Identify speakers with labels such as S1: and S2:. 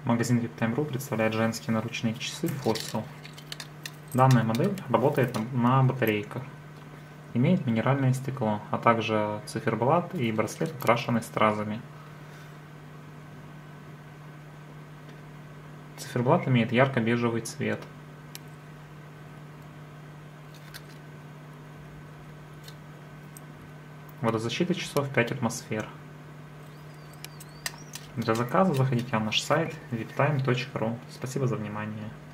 S1: Магазин VIPTime.ru представляет женские наручные часы Fossil. Данная модель работает на батарейках. Имеет минеральное стекло, а также циферблат и браслет, украшенный стразами. Циферблат имеет ярко-бежевый цвет. Водозащита часов 5 атмосфер. Для заказа заходите на наш сайт viptime.ru. Спасибо за внимание.